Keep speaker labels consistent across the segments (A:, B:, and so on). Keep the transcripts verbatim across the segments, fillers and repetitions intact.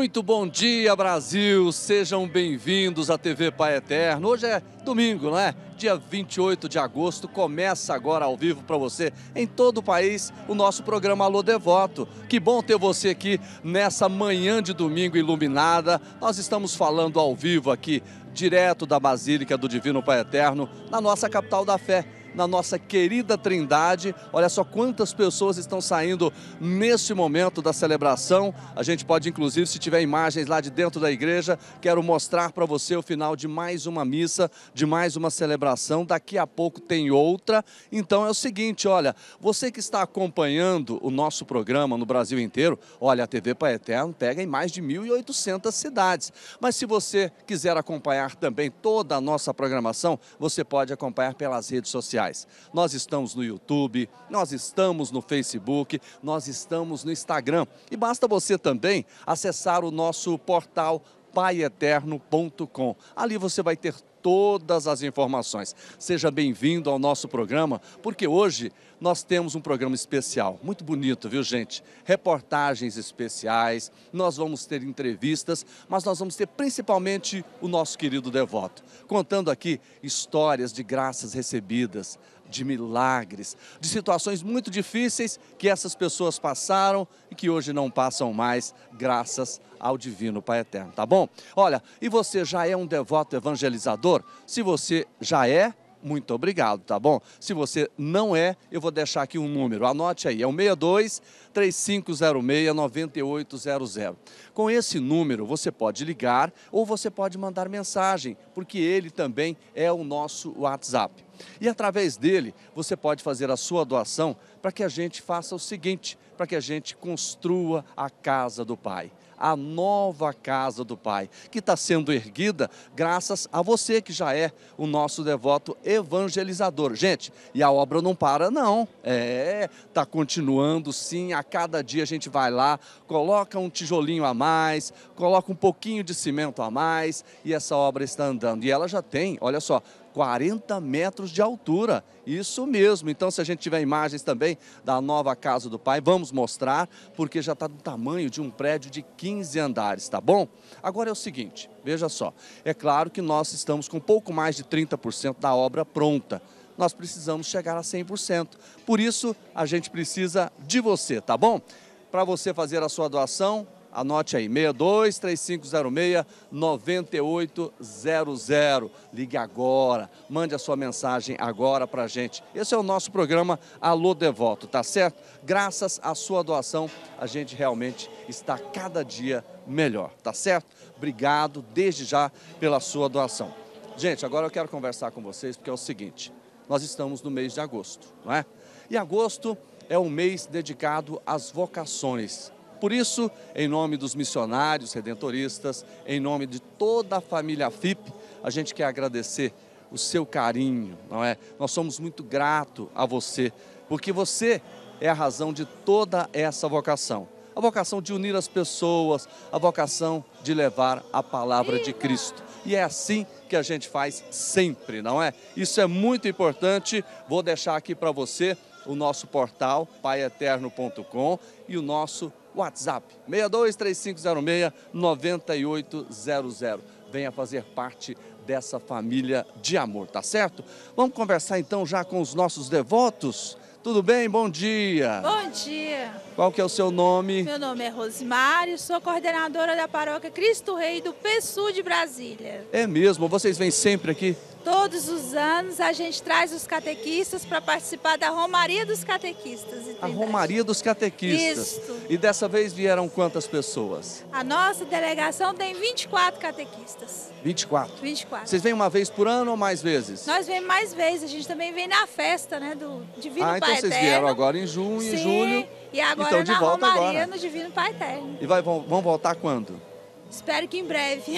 A: Muito bom dia, Brasil! Sejam bem-vindos à T V Pai Eterno. Hoje é domingo, não é? Dia vinte e oito de agosto, começa agora ao vivo para você, em todo o país, o nosso programa Alô Devoto. Que bom ter você aqui nessa manhã de domingo iluminada. Nós estamos falando ao vivo aqui, direto da Basílica do Divino Pai Eterno, na nossa capital da fé, na nossa querida Trindade. Olha só quantas pessoas estão saindo neste momento da celebração. A gente pode, inclusive, se tiver imagens lá de dentro da igreja, quero mostrar para você o final de mais uma missa, de mais uma celebração. Daqui a pouco tem outra. Então é o seguinte, olha, você que está acompanhando o nosso programa no Brasil inteiro, olha, a T V Pai Eterno pega em mais de mil e oitocentas cidades. Mas se você quiser acompanhar também toda a nossa programação, você pode acompanhar pelas redes sociais. Nós estamos no YouTube, nós estamos no Facebook, nós estamos no Instagram. E basta você também acessar o nosso portal pai eterno ponto com. Ali você vai ter todas as informações. Seja bem-vindo ao nosso programa, porque hoje nós temos um programa especial, muito bonito, viu, gente? Reportagens especiais, nós vamos ter entrevistas, mas nós vamos ter principalmente o nosso querido devoto, contando aqui histórias de graças recebidas, de milagres, de situações muito difíceis que essas pessoas passaram e que hoje não passam mais, graças ao Divino Pai Eterno, tá bom? Olha, e você já é um devoto evangelizador? Se você já é, muito obrigado, tá bom? Se você não é, eu vou deixar aqui um número, anote aí, é o seis dois, três cinco zero seis, nove oito zero zero. Com esse número você pode ligar ou você pode mandar mensagem, porque ele também é o nosso WhatsApp. E através dele você pode fazer a sua doação para que a gente faça o seguinte, para que a gente construa a casa do Pai. A nova casa do Pai, que está sendo erguida graças a você que já é o nosso devoto evangelizador. Gente, e a obra não para não, é, está continuando sim, a cada dia a gente vai lá, coloca um tijolinho a mais, coloca um pouquinho de cimento a mais e essa obra está andando. E ela já tem, olha só, quarenta metros de altura, isso mesmo. Então, se a gente tiver imagens também da nova casa do Pai, vamos mostrar, porque já está do tamanho de um prédio de quinze andares, tá bom? Agora é o seguinte, veja só, é claro que nós estamos com um pouco mais de trinta por cento da obra pronta. Nós precisamos chegar a cem por cento, por isso a gente precisa de você, tá bom? Para você fazer a sua doação, anote aí, seis dois, três cinco zero seis, nove oito zero zero. Ligue agora, mande a sua mensagem agora pra gente. Esse é o nosso programa Alô Devoto, tá certo? Graças à sua doação, a gente realmente está cada dia melhor, tá certo? Obrigado desde já pela sua doação. Gente, agora eu quero conversar com vocês porque é o seguinte, nós estamos no mês de agosto, não é? E agosto é um mês dedicado às vocações. Por isso, em nome dos missionários redentoristas, em nome de toda a família F I P, a gente quer agradecer o seu carinho, não é? Nós somos muito gratos a você, porque você é a razão de toda essa vocação. A vocação de unir as pessoas, a vocação de levar a palavra de Cristo. E é assim que a gente faz sempre, não é? Isso é muito importante. Vou deixar aqui para você o nosso portal pai eterno ponto com e o nosso WhatsApp, seis dois, três cinco zero seis, nove oito zero zero. Venha fazer parte dessa família de amor, tá certo? Vamos conversar então já com os nossos devotos? Tudo bem? Bom dia!
B: Bom dia!
A: Qual que é o seu nome?
B: Meu nome é Rosemary, sou coordenadora da paróquia Cristo Rei do P SU de Brasília.
A: É mesmo? Vocês vêm sempre aqui?
B: Todos os anos a gente traz os catequistas para participar da Romaria dos Catequistas.
A: A Romaria dos Catequistas.
B: Isso.
A: E dessa vez vieram quantas pessoas?
B: A nossa delegação tem vinte e quatro catequistas.
A: vinte e quatro?
B: vinte e quatro.
A: Vocês vêm uma vez por ano ou mais vezes?
B: Nós vemos mais vezes, a gente também vem na festa, né, do Divino
A: ah,
B: Pai
A: então
B: Eterno.
A: vocês vieram agora em junho,
B: Sim,
A: em julho.
B: E agora
A: então, de
B: na
A: volta
B: Romaria
A: agora.
B: no Divino Pai Eterno.
A: E vai, vão, vão voltar quando?
B: Espero que em breve.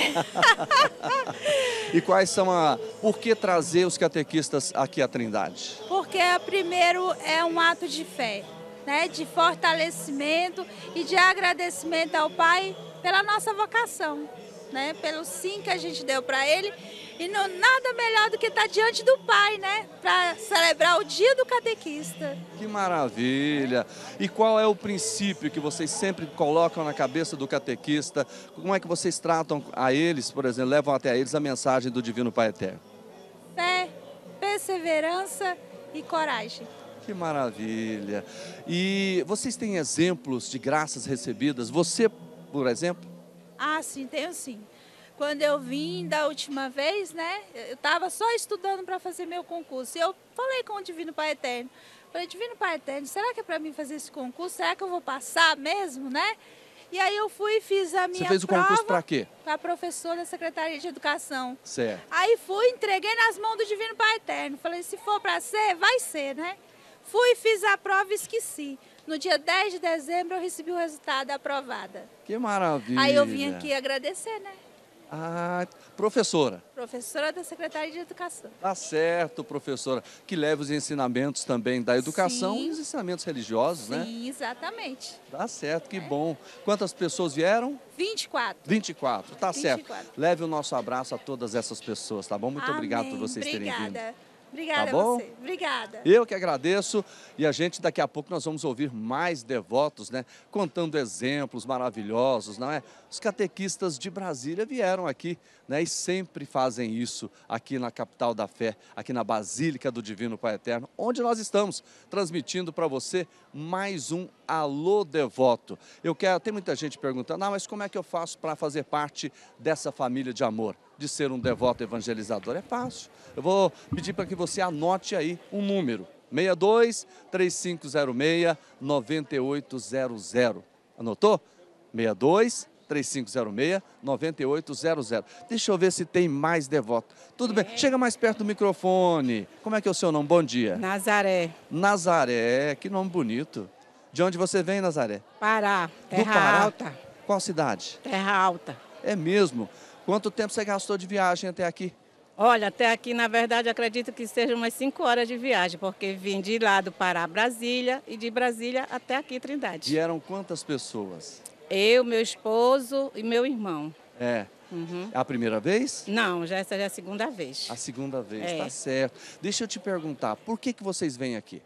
A: E quais são a... Por que trazer os catequistas aqui à Trindade?
B: Porque primeiro é um ato de fé, né? De fortalecimento e de agradecimento ao Pai pela nossa vocação, né? Pelo sim que a gente deu para Ele E não, nada melhor do que estar diante do Pai, né? Para celebrar o dia do catequista.
A: Que maravilha! E qual é o princípio que vocês sempre colocam na cabeça do catequista? Como é que vocês tratam a eles, por exemplo, levam até a eles a mensagem do Divino Pai Eterno?
B: Fé, perseverança e coragem.
A: Que maravilha! E vocês têm exemplos de graças recebidas? Você, por exemplo?
B: Ah, sim, tenho sim. Quando eu vim da última vez, né, eu estava só estudando para fazer meu concurso. E eu falei com o Divino Pai Eterno. Falei, Divino Pai Eterno, será que é para mim fazer esse concurso? Será que eu vou passar mesmo, né? E aí eu fui e fiz a minha
A: Você fez o
B: prova
A: concurso para quê?
B: Para professora da Secretaria de Educação.
A: Certo.
B: Aí fui, entreguei nas mãos do Divino Pai Eterno. Falei, se for para ser, vai ser, né? Fui, fiz a prova e esqueci. No dia dez de dezembro eu recebi o resultado aprovada.
A: Que maravilha!
B: Aí eu vim aqui agradecer, né?
A: Ah, professora.
B: Professora da Secretaria de Educação.
A: Tá certo, professora. Que leva os ensinamentos também da educação
B: Sim.
A: e os ensinamentos religiosos,
B: Sim,
A: né?
B: Sim, exatamente.
A: Tá certo, que bom. Quantas pessoas vieram?
B: vinte e quatro.
A: vinte e quatro, tá
B: vinte e
A: certo.
B: quatro.
A: Leve o nosso abraço a todas essas pessoas, tá bom? Muito
B: Amém.
A: obrigado por vocês terem vindo.
B: Obrigada. Obrigada
A: Tá bom?
B: a você. Obrigada.
A: Eu que agradeço e a gente daqui a pouco nós vamos ouvir mais devotos, né? Contando exemplos maravilhosos, não é? Os catequistas de Brasília vieram aqui, né? E sempre fazem isso aqui na capital da fé, aqui na Basílica do Divino Pai Eterno, onde nós estamos transmitindo para você mais um Alô Devoto. Eu quero, tem muita gente perguntando, ah, mas como é que eu faço para fazer parte dessa família de amor? De ser um devoto evangelizador? É fácil. Eu vou pedir para que você anote aí um número, seis dois, três cinco zero seis, nove oito zero zero. Anotou? seis dois, três cinco zero seis, nove oito zero zero. Deixa eu ver se tem mais devoto. Tudo bem? Chega mais perto do microfone. Como é que é o seu nome? Bom dia.
C: Nazaré.
A: Nazaré, que nome bonito. De onde você vem, Nazaré?
C: Pará, Terra
A: Pará.
C: Alta.
A: Qual cidade?
C: Terra Alta.
A: É mesmo? Quanto tempo você gastou de viagem até aqui?
C: Olha, até aqui, na verdade, acredito que sejam umas cinco horas de viagem, porque vim de lá do Pará, Brasília, e de Brasília até aqui, Trindade.
A: Vieram quantas pessoas?
C: Eu, meu esposo e meu irmão.
A: É.
C: Uhum.
A: É a primeira vez?
C: Não, já essa já é a segunda vez.
A: A segunda vez,
C: É.
A: tá certo. Deixa eu te perguntar, por que, que vocês vêm aqui?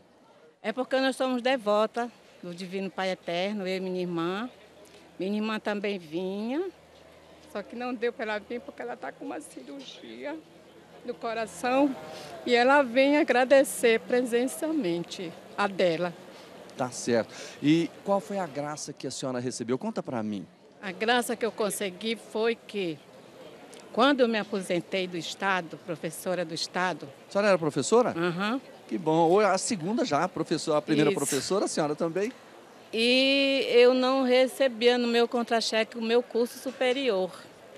C: É porque nós somos devotas do Divino Pai Eterno, eu e minha irmã. Minha irmã também vinha, só que não deu para ela vir porque ela está com uma cirurgia no coração. E ela vem agradecer presencialmente a dela.
A: Tá certo. E qual foi a graça que a senhora recebeu? Conta pra mim.
C: A graça que eu consegui foi que, quando eu me aposentei do Estado, professora do Estado,
A: A senhora era professora?
C: aham,
A: Que bom. Ou a segunda já, a professora, a primeira
C: Isso.
A: professora, a senhora também?
C: e eu não recebia no meu contra-cheque o meu curso superior.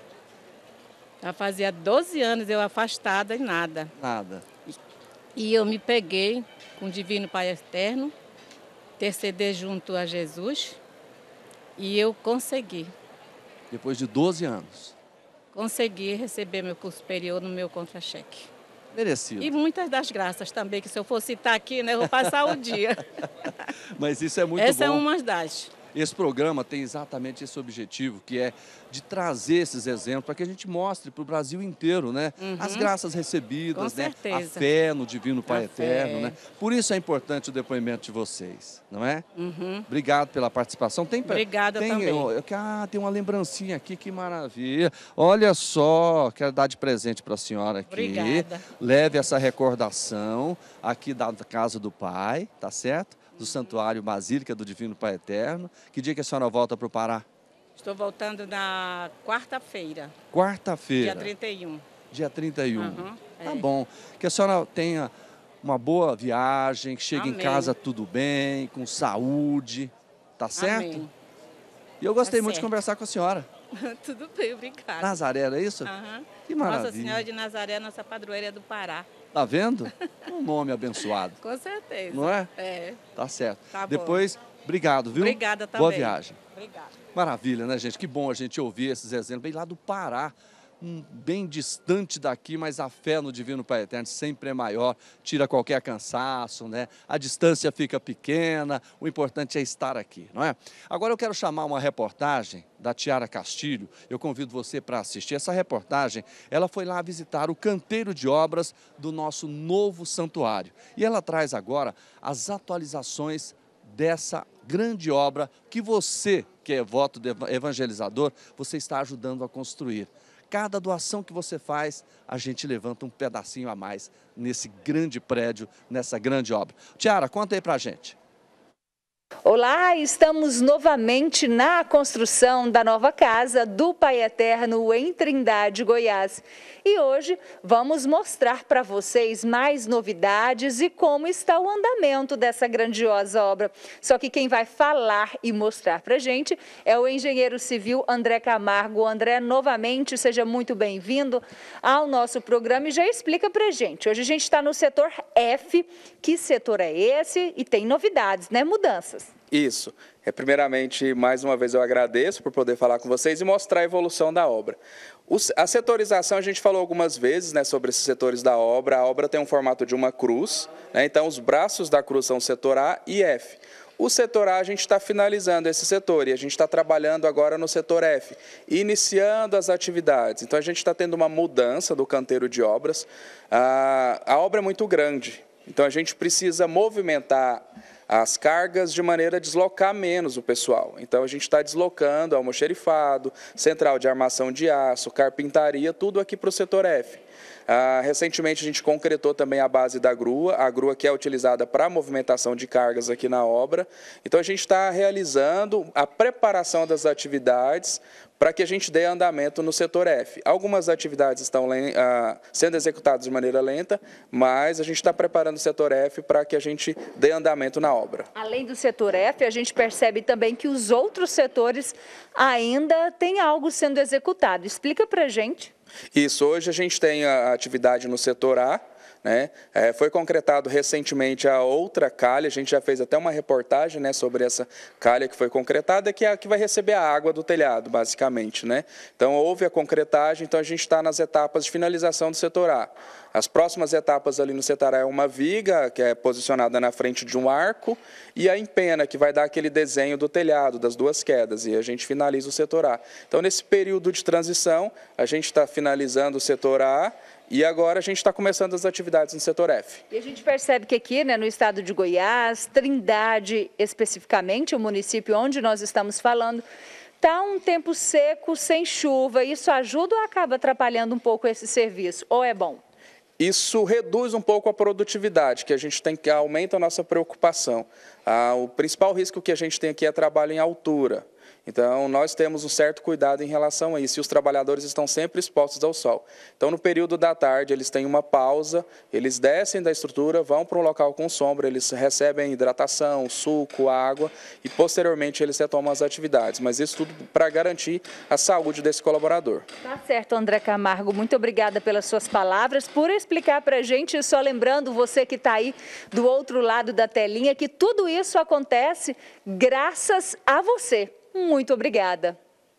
C: Já fazia doze anos eu afastada e nada.
A: Nada.
C: E eu me peguei com o Divino Pai Eterno, interceder junto a Jesus, e eu consegui.
A: Depois de doze anos.
C: Consegui receber meu curso superior no meu contra-cheque.
A: Merecido.
C: E muitas das graças também, que se eu for citar aqui, né, eu vou passar o dia.
A: Mas isso é muito
C: Essa
A: bom.
C: é uma das.
A: Esse programa tem exatamente esse objetivo, que é de trazer esses exemplos para que a gente mostre para o Brasil inteiro, né?
C: Uhum.
A: As graças recebidas,
C: Com
A: né?
C: certeza.
A: A fé no Divino Pai
C: A
A: Eterno,
C: fé.
A: né? Por isso é importante o depoimento de vocês, não é?
C: Uhum.
A: Obrigado pela participação. Tem,
C: Obrigada
A: tem,
C: também.
A: eu- eu- ah, tem uma lembrancinha aqui, que maravilha. Olha só, quero dar de presente para a senhora aqui.
C: Obrigada.
A: Leve essa recordação aqui da casa do Pai, tá certo? Do Santuário Basílica do Divino Pai Eterno. Que dia que a senhora volta para o Pará?
C: Estou voltando na quarta-feira,
A: Quarta-feira,
C: dia trinta e um.
A: dia trinta e um.
C: Aham,
A: Tá
C: é.
A: bom. Que a senhora tenha uma boa viagem, que chegue em
C: Amém.
A: casa tudo bem, com saúde, tá certo?
C: Amém.
A: E eu gostei
C: Tá
A: muito de
C: certo.
A: conversar com a senhora.
C: Tudo bem, obrigada.
A: Nazaré, era isso?
C: Aham.
A: Que maravilha.
C: Nossa Senhora de Nazaré, nossa padroeira do Pará.
A: Tá vendo? Um nome abençoado,
C: Com certeza.
A: não é?
C: É.
A: Tá certo.
C: Tá bom.
A: Depois, obrigado, viu?
C: Obrigada também.
A: Boa viagem.
C: Obrigada.
A: Maravilha, né, gente? Que bom a gente ouvir esses exemplos. Bem lá do Pará, um, bem distante daqui, mas a fé no Divino Pai Eterno sempre é maior, tira qualquer cansaço, né? A distância fica pequena, o importante é estar aqui, não é? Agora eu quero chamar uma reportagem da Tiara Castilho, eu convido você para assistir. Essa reportagem, ela foi lá visitar o canteiro de obras do nosso novo santuário. E ela traz agora as atualizações dessa grande obra que você, que é voto de evangelizador, você está ajudando a construir. Cada doação que você faz, a gente levanta um pedacinho a mais nesse grande prédio, nessa grande obra. Tiara, conta aí pra gente.
D: Olá, estamos novamente na construção da nova casa do Pai Eterno em Trindade, Goiás. E hoje vamos mostrar para vocês mais novidades e como está o andamento dessa grandiosa obra. Só que quem vai falar e mostrar para a gente é o engenheiro civil André Camargo. André, novamente, seja muito bem-vindo ao nosso programa e já explica para a gente. Hoje a gente está no setor F. Que setor é esse? E tem novidades, né? Mudanças.
E: Isso. É, primeiramente, mais uma vez eu agradeço por poder falar com vocês e mostrar a evolução da obra. O, a setorização, a gente falou algumas vezes, né, sobre esses setores da obra. A obra tem um formato de uma cruz, né, então os braços da cruz são o setor A e F. O setor A, a gente está finalizando esse setor e a gente está trabalhando agora no setor F, iniciando as atividades. Então, a gente está tendo uma mudança do canteiro de obras. A, a obra é muito grande, então a gente precisa movimentar as cargas de maneira a deslocar menos o pessoal. Então, a gente está deslocando almoxerifado, central de armação de aço, carpintaria, tudo aqui para o setor F. Ah, recentemente, a gente concretou também a base da grua, a grua que é utilizada para a movimentação de cargas aqui na obra. Então, a gente está realizando a preparação das atividades para que a gente dê andamento no setor F. Algumas atividades estão ah, sendo executadas de maneira lenta, mas a gente está preparando o setor F para que a gente dê andamento na obra.
D: Além do setor F, a gente percebe também que os outros setores ainda têm algo sendo executado. Explica para a gente.
E: Isso, hoje a gente tem a atividade no setor A, né? É, foi concretado recentemente a outra calha, a gente já fez até uma reportagem, né, sobre essa calha que foi concretada, que é a que vai receber a água do telhado, basicamente, né? Então, houve a concretagem, então a gente está nas etapas de finalização do setor A. As próximas etapas ali no setor A é uma viga, que é posicionada na frente de um arco, e a empena, que vai dar aquele desenho do telhado, das duas quedas, e a gente finaliza o setor A. Então, nesse período de transição, a gente está finalizando o setor A, e agora a gente está começando as atividades no setor F.
D: E a gente percebe que aqui, né, no estado de Goiás, Trindade especificamente, o município onde nós estamos falando, está um tempo seco, sem chuva. Isso ajuda ou acaba atrapalhando um pouco esse serviço? Ou é bom?
E: Isso reduz um pouco a produtividade, que a gente tem que aumenta a nossa preocupação. Ah, o principal risco que a gente tem aqui é trabalho em altura. Então, nós temos um certo cuidado em relação a isso, e os trabalhadores estão sempre expostos ao sol. Então, no período da tarde, eles têm uma pausa, eles descem da estrutura, vão para um local com sombra, eles recebem hidratação, suco, água, e posteriormente eles retomam as atividades. Mas isso tudo para garantir a saúde desse colaborador.
D: Tá certo, André Camargo, muito obrigada pelas suas palavras, por explicar para a gente, e só lembrando você que está aí do outro lado da telinha, que tudo isso acontece graças a você. Muito obrigada.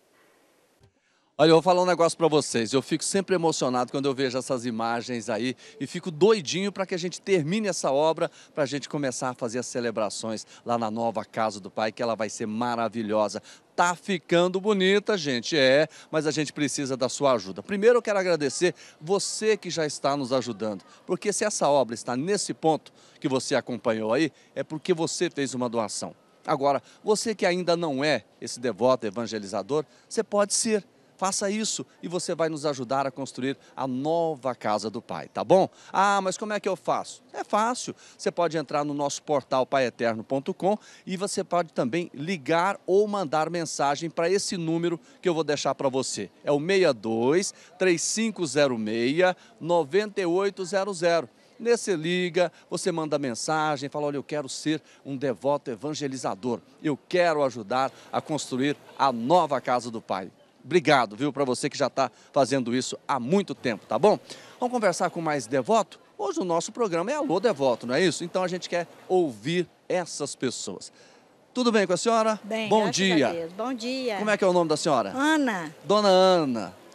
A: Olha, eu vou falar um negócio para vocês. Eu fico sempre emocionado quando eu vejo essas imagens aí e fico doidinho para que a gente termine essa obra, para a gente começar a fazer as celebrações lá na nova casa do Pai, que ela vai ser maravilhosa. Tá ficando bonita, gente, é, mas a gente precisa da sua ajuda. Primeiro eu quero agradecer você que já está nos ajudando, porque se essa obra está nesse ponto que você acompanhou aí, é porque você fez uma doação. Agora, você que ainda não é esse devoto evangelizador, você pode ser. Faça isso e você vai nos ajudar a construir a nova casa do Pai, tá bom? Ah, mas como é que eu faço? É fácil. Você pode entrar no nosso portal pai eterno ponto com e você pode também ligar ou mandar mensagem para esse número que eu vou deixar para você. É o seis dois, três cinco zero seis, nove oito zero zero. Nesse liga, você manda mensagem, fala, olha, eu quero ser um devoto evangelizador. Eu quero ajudar a construir a nova casa do Pai. Obrigado, viu, para você que já está fazendo isso há muito tempo, tá bom? Vamos conversar com mais devoto? Hoje o nosso programa é Alô Devoto, não é isso? Então a gente quer ouvir essas pessoas. Tudo bem com a senhora?
F: Bem,
A: bom dia.
F: a Deus. Bom dia.
A: Como é que é o nome da senhora?
F: Ana.
A: Dona Ana.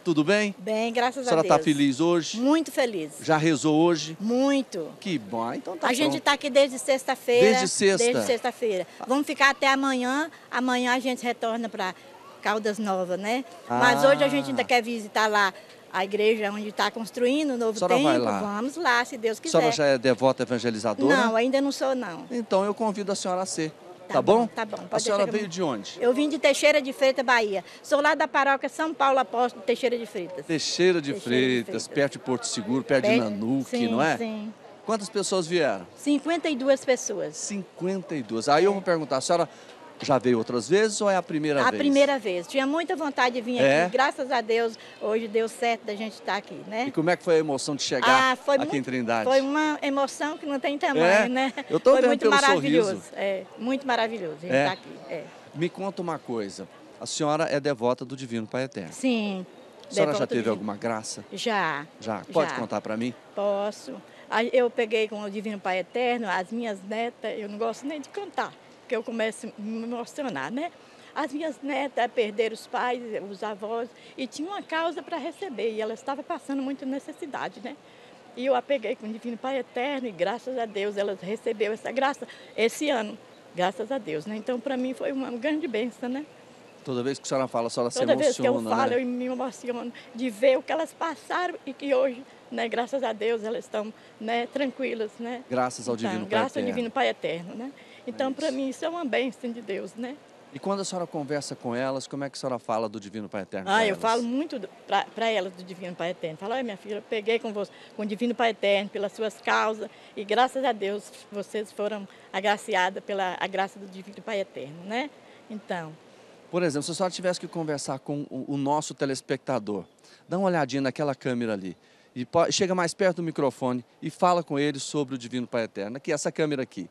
A: tudo bem?
F: Bem, graças
A: A senhora
F: a Deus.
A: está feliz hoje?
F: Muito feliz.
A: Já rezou hoje?
F: Muito.
A: Que bom, ah, então tá
F: A
A: pronto.
F: gente está aqui desde sexta-feira.
A: Desde sexta?
F: Desde sexta-feira. Vamos ficar até amanhã. Amanhã a gente retorna para Caldas Novas, né?
A: Ah.
F: Mas hoje a gente ainda quer visitar lá a igreja onde está construindo o novo
A: A senhora
F: templo.
A: vai lá?
F: Vamos lá, se Deus
A: A
F: quiser.
A: senhora já é devota evangelizadora?
F: Não, ainda não sou, não.
A: Então eu convido a senhora a ser. Tá,
F: Tá
A: bom?
F: bom, tá bom.
A: A
F: Pode
A: senhora
F: deixar que eu-
A: veio de onde?
F: Eu vim de Teixeira de Freitas, Bahia. Sou lá da paróquia São Paulo Apóstolo, Teixeira de Freitas.
A: Teixeira de
F: Teixeira de
A: Freitas,
F: Freitas.
A: perto de Porto Seguro, perto de
F: Perto-
A: Nanuque,
F: sim,
A: não é?
F: Sim.
A: Quantas pessoas vieram?
F: cinquenta e duas pessoas.
A: cinquenta e duas. Aí eu vou perguntar, a senhora já veio outras vezes ou é a primeira
F: A
A: vez?
F: primeira vez. Tinha muita vontade de vir
A: É?
F: aqui. Graças a Deus, hoje deu certo da gente estar aqui, né?
A: E como é que foi a emoção de chegar
F: Ah, foi
A: aqui
F: muito,
A: em Trindade?
F: Foi uma emoção que não tem tamanho,
A: É?
F: né?
A: Eu tô
F: foi
A: vendo
F: muito
A: pelo
F: maravilhoso.
A: sorriso.
F: É, muito maravilhoso a gente
A: É?
F: estar aqui. É.
A: Me conta uma coisa, a senhora é devota do Divino Pai Eterno.
F: Sim.
A: A senhora já
F: devota
A: teve
F: de-
A: alguma graça?
F: Já.
A: Já? Pode
F: Já.
A: contar para mim?
F: Posso. Aí eu peguei com o Divino Pai Eterno, as minhas netas, eu não gosto nem de contar, porque eu começo a me emocionar, né? As minhas netas perderam os pais, os avós, e tinham uma causa para receber, e elas estavam passando muita necessidade, né? E eu a peguei com o Divino Pai Eterno, e graças a Deus elas receberam essa graça esse ano, graças a Deus, né? Então, para mim, foi uma grande bênção, né?
A: Toda vez que a senhora fala, a senhora
F: Toda
A: se
F: vez que eu
A: emociona,
F: falo,
A: né?
F: eu me emociono de ver o que elas passaram e que hoje, né, graças a Deus, elas estão, né, tranquilas, né?
A: Graças ao
F: Então,
A: Divino Pai
F: graças ao
A: Eterno.
F: Divino Pai Eterno, né? Então,
A: É
F: para
A: isso.
F: mim, isso é uma bênção de Deus, né?
A: E quando a senhora conversa com elas, como é que a senhora fala do Divino Pai Eterno?
F: Ah,
A: pra
F: eu
A: elas?
F: falo muito para elas do Divino Pai Eterno. Falo, ai, minha filha, eu peguei com, você, com o Divino Pai Eterno pelas suas causas e graças a Deus vocês foram agraciadas pela a graça do Divino Pai Eterno, né? Então,
A: Por exemplo, se a senhora tivesse que conversar com o, o nosso telespectador, dá uma olhadinha naquela câmera ali, e po- chega mais perto do microfone e fala com ele sobre o Divino Pai Eterno. Aqui, essa câmera aqui.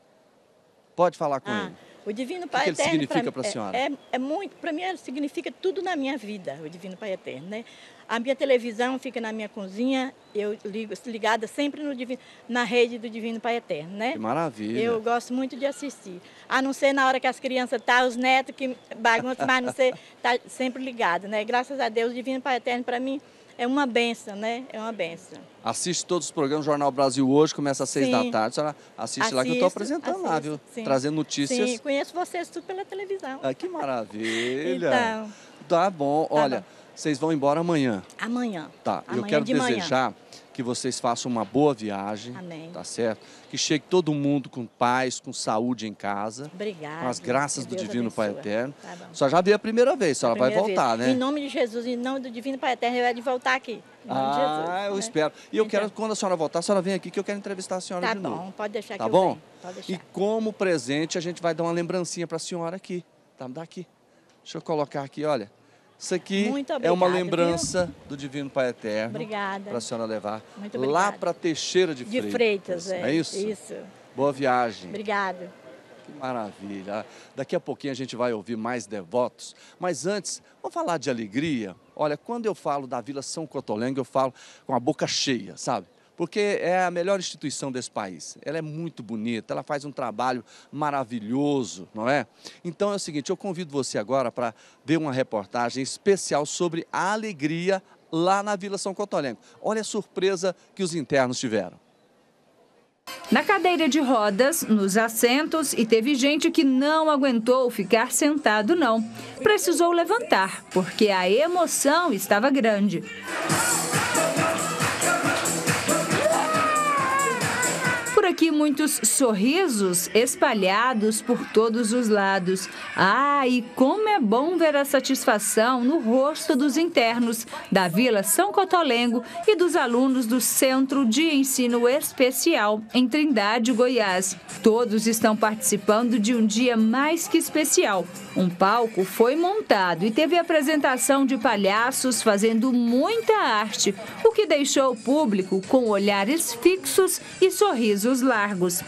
A: Pode falar com
F: ah,
A: ele.
F: o Divino
A: que
F: Pai
A: ele
F: Eterno
A: significa
F: pra-
A: pra senhora?
F: É, é, é muito, para mim, ele significa tudo na minha vida, o Divino Pai Eterno, né? A minha televisão fica na minha cozinha, eu ligo ligada sempre no Divino, na rede do Divino Pai Eterno, né?
A: Que maravilha.
F: Eu gosto muito de assistir. A não ser na hora que as crianças estão, tá, os netos que bagunçam, mas não ser, tá sempre ligado, né? Graças a Deus, o Divino Pai Eterno, para mim, é uma benção, né? É uma benção.
A: Assiste todos os programas, Jornal Brasil hoje, começa às seis
F: Sim.
A: da tarde. A senhora assiste lá que eu estou
F: Assisto,
A: apresentando lá, viu?
F: assisto, sim.
A: Trazendo notícias.
F: Sim, conheço vocês tudo pela televisão.
A: Ah, que maravilha.
F: Então.
A: Tá bom. Olha,
F: bom.
A: vocês vão embora amanhã.
F: Amanhã.
A: Tá, eu
F: Amanhã
A: quero
F: de manhã.
A: desejar que vocês façam uma boa viagem,
F: Amém.
A: tá certo? Que chegue todo mundo com paz, com saúde em casa,
F: Obrigada.
A: com as graças
F: Que
A: do
F: Deus
A: Divino Pai
F: abençoe.
A: Eterno.
F: Tá bom.
A: Só já veio a primeira vez, a senhora vai
F: Primeira
A: voltar,
F: vez.
A: né?
F: Em nome de Jesus, em nome do Divino Pai Eterno, eu é de voltar aqui. Em nome de Jesus.
A: Ah, eu
F: né?
A: espero. E eu
F: Então.
A: quero, quando a senhora voltar, a senhora vem aqui que eu quero entrevistar a senhora
F: Tá
A: de
F: bom,
A: novo.
F: pode deixar
A: Tá
F: que eu
A: bom?
F: venho. Pode deixar.
A: E como presente, a gente vai dar uma lembrancinha para a senhora aqui. Tá, dá aqui. Deixa eu colocar aqui, olha. Isso aqui
F: Muito
A: é uma
F: obrigada,
A: lembrança do Divino Pai Eterno.
F: Obrigada.
A: Para a senhora levar
F: Muito
A: lá
F: obrigada.
A: para Teixeira de
F: De
A: Freitas.
F: Freitas, é.
A: É isso?
F: Isso.
A: Boa viagem.
F: Obrigada.
A: Que maravilha. Daqui a pouquinho a gente vai ouvir mais devotos. Mas antes, vamos falar de alegria. Olha, quando eu falo da Vila São Cotolengo, eu falo com a boca cheia, sabe? Porque é a melhor instituição desse país. Ela é muito bonita, ela faz um trabalho maravilhoso, não é? Então é o seguinte, eu convido você agora para ver uma reportagem especial sobre a alegria lá na Vila São Cotolengo. Olha a surpresa que os internos tiveram.
D: Na cadeira de rodas, nos assentos, e teve gente que não aguentou ficar sentado, não. Precisou levantar, porque a emoção estava grande. Por aqui, muitos sorrisos espalhados por todos os lados. Ah, e como é bom ver a satisfação no rosto dos internos da Vila São Cotolengo e dos alunos do Centro de Ensino Especial em Trindade, Goiás. Todos estão participando de um dia mais que especial. Um palco foi montado e teve apresentação de palhaços fazendo muita arte, o que deixou o público com olhares fixos e sorrisos largos.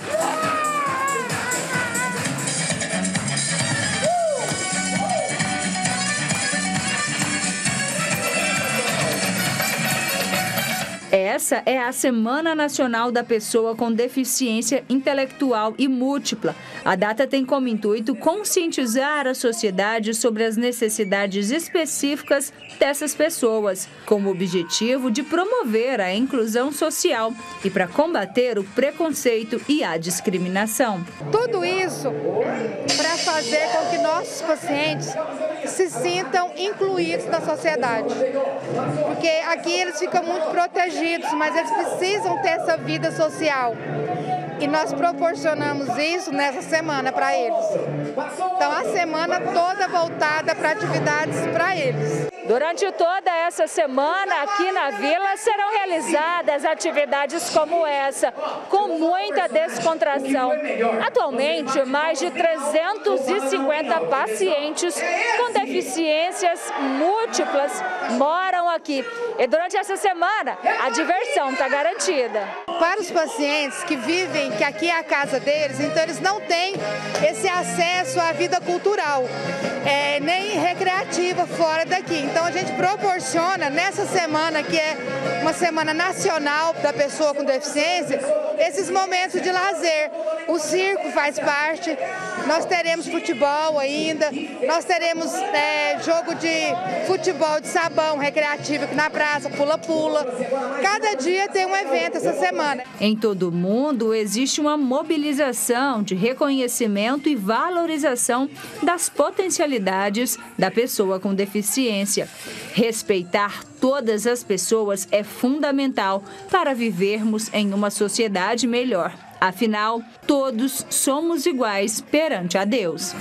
D: Essa é a Semana Nacional da Pessoa com Deficiência Intelectual e Múltipla. A data tem como intuito conscientizar a sociedade sobre as necessidades específicas dessas pessoas, com o objetivo de promover a inclusão social e para combater o preconceito e a discriminação.
G: Tudo isso para fazer com que nossos pacientes se sintam incluídos na sociedade, porque aqui eles ficam muito protegidos, mas eles precisam ter essa vida social. E nós proporcionamos isso nessa semana para eles. Então, a semana toda voltada para atividades para eles.
D: Durante toda essa semana, aqui na Vila, serão realizadas atividades como essa, com muita descontração. Atualmente, mais de trezentos e cinquenta pacientes com deficiências múltiplas moram aqui. E durante essa semana, a diversão está garantida.
G: Para os pacientes que vivem, que aqui é a casa deles, então eles não têm esse acesso à vida cultural, é, nem recreativa fora daqui. Então a gente proporciona nessa semana, que é uma semana nacional da pessoa com deficiência, esses momentos de lazer. O circo faz parte, nós teremos futebol ainda, nós teremos é, jogo de futebol de sabão recreativo aqui na praça, pula-pula. Cada dia tem um evento essa semana.
D: Em todo o mundo existe uma mobilização de reconhecimento e valorização das potencialidades da pessoa com deficiência. Respeitar todas as pessoas é fundamental para vivermos em uma sociedade melhor. Afinal, todos somos iguais perante a Deus.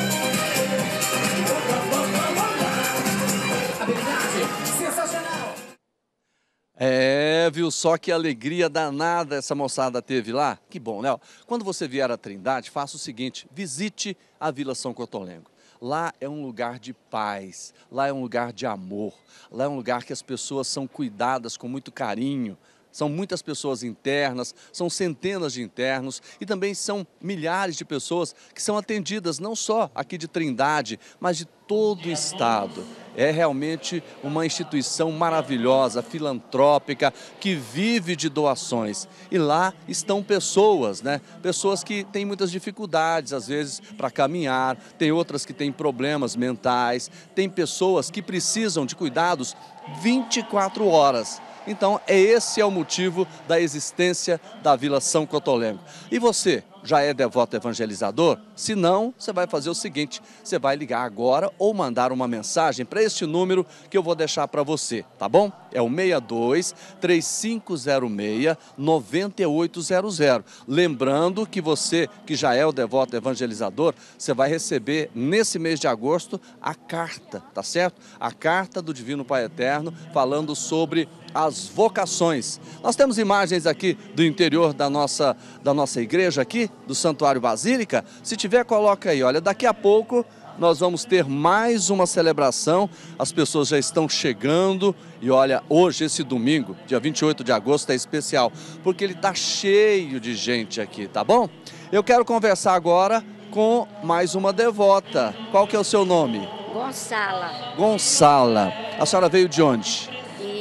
A: É, viu só que alegria danada essa moçada teve lá? Que bom, né? Quando você vier a Trindade, faça o seguinte, visite a Vila São Cotolengo. Lá é um lugar de paz, lá é um lugar de amor, lá é um lugar que as pessoas são cuidadas com muito carinho. São muitas pessoas internas, são centenas de internos e também são milhares de pessoas que são atendidas não só aqui de Trindade, mas de todo o estado. É realmente uma instituição maravilhosa, filantrópica, que vive de doações. E lá estão pessoas, né? Pessoas que têm muitas dificuldades, às vezes, para caminhar, tem outras que têm problemas mentais, tem pessoas que precisam de cuidados vinte e quatro horas. Então, esse é o motivo da existência da Vila São Cotolengo. E você, já é devoto evangelizador? Se não, você vai fazer o seguinte, você vai ligar agora ou mandar uma mensagem para este número que eu vou deixar para você, tá bom? É o seis dois, três cinco zero seis, nove oito zero zero. Lembrando que você, que já é o devoto evangelizador, você vai receber nesse mês de agosto a carta, tá certo? A carta do Divino Pai Eterno falando sobre as vocações. Nós temos imagens aqui do interior da nossa, da nossa igreja aqui, do Santuário Basílica. Se tiver, coloca aí. Olha, daqui a pouco nós vamos ter mais uma celebração. As pessoas já estão chegando e olha, hoje, esse domingo, dia vinte e oito de agosto, é especial, porque ele está cheio de gente aqui, tá bom? Eu quero conversar agora com mais uma devota. Qual que é o seu nome?
H: Gonçala.
A: Gonçala. A senhora veio de onde?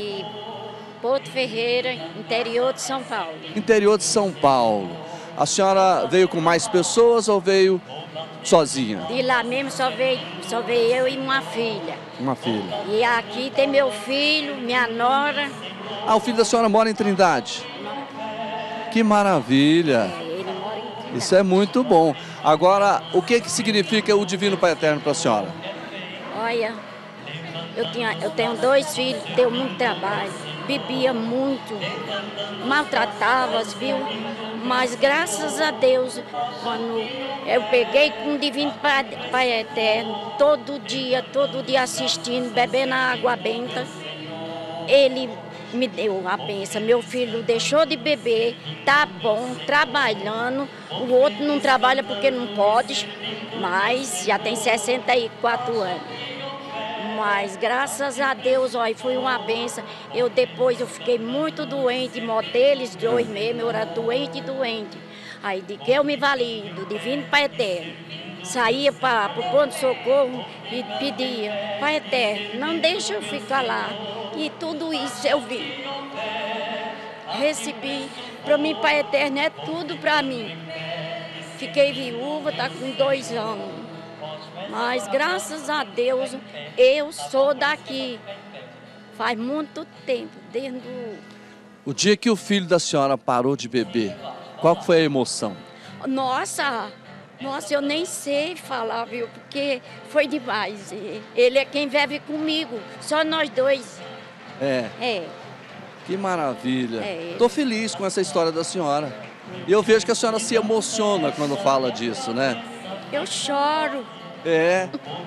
H: Porto Ferreira, interior de São Paulo.
A: Interior de São Paulo. A senhora veio com mais pessoas ou veio sozinha?
H: De lá mesmo só veio, só veio eu e uma filha.
A: Uma filha.
H: E aqui tem meu filho, minha nora.
A: Ah, o filho da senhora mora em Trindade? Que maravilha.
H: É, ele mora em Trindade.
A: Isso é muito bom. Agora, o que, que significa o Divino Pai Eterno para a senhora?
H: Olha, eu, tinha, eu tenho dois filhos, tenho muito trabalho. Bebia muito, maltratava, viu? Mas graças a Deus, quando eu peguei com o Divino Pai, Pai Eterno, todo dia, todo dia assistindo, bebendo água benta, ele me deu a bênção. Meu filho deixou de beber, tá bom, trabalhando, o outro não trabalha porque não pode, mas já tem sessenta e quatro anos. Mas graças a Deus, ó, foi uma benção. Eu depois eu fiquei muito doente, deles dois mesmo, eu era doente, doente. Aí de que eu me vali do Divino Pai Eterno. Saía para o pronto-socorro e pedia, Pai Eterno, não deixa eu ficar lá. E tudo isso eu vi. recebi. Para mim, Pai Eterno é tudo para mim. Fiquei viúva, está com dois anos. Mas, graças a Deus, eu sou daqui. Faz muito tempo, desde o...
A: O dia que o filho da senhora parou de beber, qual foi a emoção?
H: Nossa, nossa, eu nem sei falar, viu? Porque foi demais. Ele é quem vive comigo, só nós dois.
A: É.
H: É.
A: Que maravilha.
H: É.
A: Tô feliz com essa história da senhora. E eu vejo que a senhora se emociona quando fala disso, né?
H: Eu choro.
A: É.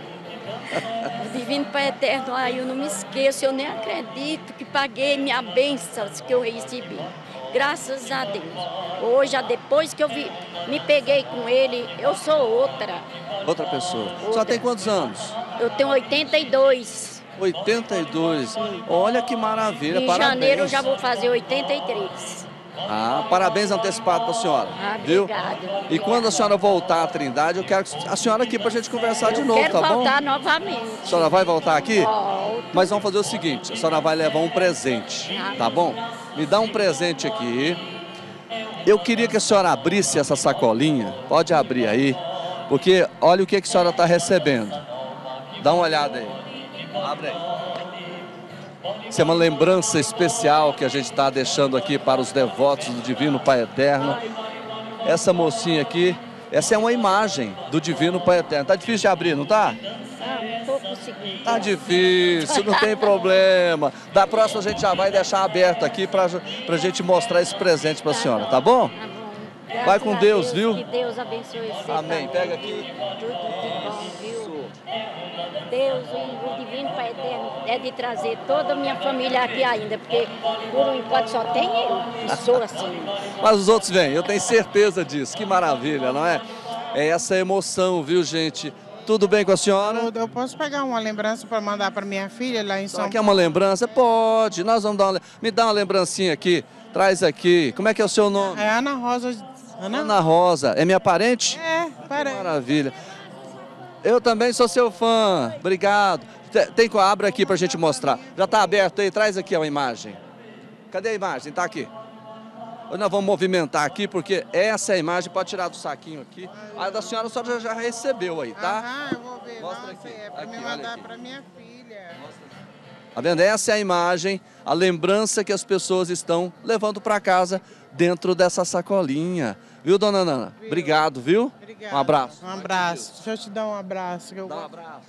H: O Divino Pai Eterno, ai, eu não me esqueço, eu nem acredito que paguei minha bênção que eu recebi. Graças a Deus. Hoje, depois que eu vi, me peguei com ele, eu sou outra.
A: Outra pessoa.
H: Outra.
A: Só tem quantos anos?
H: Eu tenho oitenta e dois.
A: oitenta e dois. Olha que maravilha,
H: Em
A: parabéns.
H: janeiro eu já vou fazer oitenta e três.
A: Ah, parabéns antecipado para a senhora.
H: Ah,
A: viu?
H: obrigada.
A: E quando a senhora voltar à Trindade, eu quero a senhora aqui para a gente conversar de
H: Eu
A: novo,
H: quero
A: tá bom?
H: voltar novamente.
A: A senhora vai voltar aqui?
H: Volto.
A: Mas vamos fazer o seguinte, a senhora vai levar um presente, tá bom? Me dá um presente aqui. Eu queria que a senhora abrisse essa sacolinha, pode abrir aí, porque olha o que a senhora está recebendo. Dá uma olhada aí, abre aí. Isso é uma lembrança especial que a gente está deixando aqui para os devotos do Divino Pai Eterno. Essa mocinha aqui, essa é uma imagem do Divino Pai Eterno. Tá difícil de abrir, não tá?
H: Ah, não estou conseguindo.
A: Tá difícil, não tem problema. Da próxima a gente já vai deixar aberto aqui para a gente mostrar esse presente para a senhora, tá bom?
H: Tá bom. Graças
A: Vai com
H: a
A: Deus, viu?
H: Que Deus abençoe você.
A: Amém.
H: também.
A: Pega aqui.
H: Tudo de bom, viu? Deus, o Divino Pai Eterno, é de trazer toda a minha família aqui ainda, porque por um enquanto só tem eu, que sou assim.
A: Mas os outros vêm, eu tenho certeza disso. Que maravilha, não é? É essa emoção, viu, gente? Tudo bem com a senhora?
I: Eu posso pegar uma lembrança para mandar para minha filha lá em São Paulo?
A: Quer uma lembrança? Pode. Nós vamos dar uma... Me dá uma lembrancinha aqui. Traz aqui. Como é que é o seu nome?
I: É Ana Rosa. Ana,
A: Ana Rosa. É minha parente?
I: É, parente.
A: Maravilha. Eu também sou seu fã. Obrigado. Tem que abrir aqui pra gente mostrar. Já tá aberto aí? Traz aqui a imagem. Cadê a imagem? Tá aqui. Hoje nós vamos movimentar aqui, porque essa é a imagem, pode tirar do saquinho aqui. A da senhora, a senhora já recebeu aí, tá?
I: Ah, eu vou ver.
A: Mostra
I: Nossa,
A: aqui.
I: é para me
A: Aqui,
I: mandar para minha filha.
A: Tá vendo? Essa é a imagem, a lembrança que as pessoas estão levando para casa dentro dessa sacolinha. Viu, dona Nana? Viu? Obrigado, viu?
I: Obrigada.
A: Um abraço.
I: Um abraço. Deixa eu te dar um abraço. Que eu
A: Dá um abraço.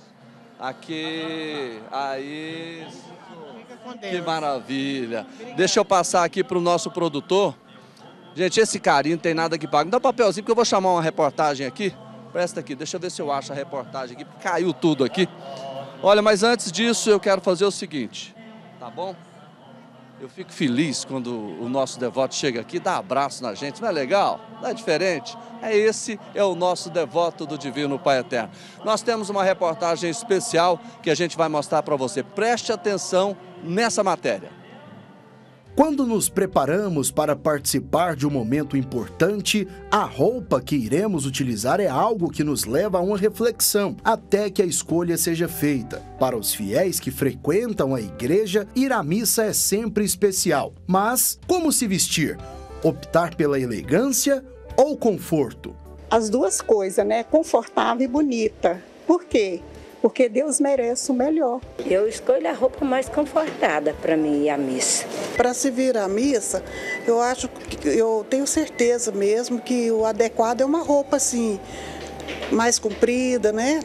A: Aqui, aí...
I: Fica com Deus.
A: Que maravilha. Deixa eu passar aqui para o nosso produtor. Gente, esse carinho não tem nada que pagar. Me dá um papelzinho, porque eu vou chamar uma reportagem aqui. Presta aqui, deixa eu ver se eu acho a reportagem aqui. Caiu tudo aqui. Olha, mas antes disso eu quero fazer o seguinte, tá bom? Eu fico feliz quando o nosso devoto chega aqui, dá abraço na gente, não é legal? Não é diferente? É esse, é o nosso devoto do Divino Pai Eterno. Nós temos uma reportagem especial que a gente vai mostrar para você. Preste atenção nessa matéria.
J: Quando nos preparamos para participar de um momento importante, a roupa que iremos utilizar é algo que nos leva a uma reflexão, até que a escolha seja feita. Para os fiéis que frequentam a igreja, ir à missa é sempre especial. Mas como se vestir? Optar pela elegância ou conforto?
K: As duas coisas, né? Confortável e bonita. Por quê? Porque Deus merece o melhor.
L: Eu escolho a roupa mais confortada para mim ir à missa.
K: Para se vir à missa, eu acho que eu tenho certeza mesmo que o adequado é uma roupa assim, mais comprida, né?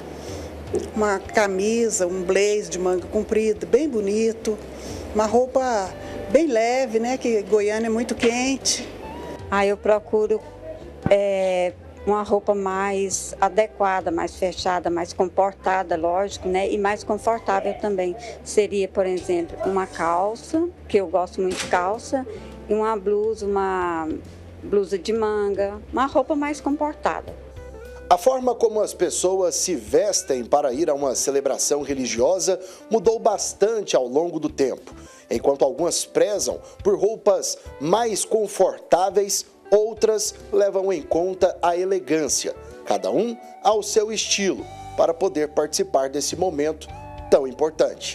K: Uma camisa, um blazer de manga comprida, bem bonito. Uma roupa bem leve, né? Que Goiânia é muito quente.
L: Ah, eu procuro é, uma roupa mais adequada, mais fechada, mais comportada, lógico, né? E mais confortável também. Seria, por exemplo, uma calça, que eu gosto muito de calça, e uma blusa, uma blusa de manga, uma roupa mais comportada.
J: A forma como as pessoas se vestem para ir a uma celebração religiosa mudou bastante ao longo do tempo. Enquanto algumas prezam por roupas mais confortáveis, outras levam em conta a elegância, cada um ao seu estilo, para poder participar desse momento tão importante.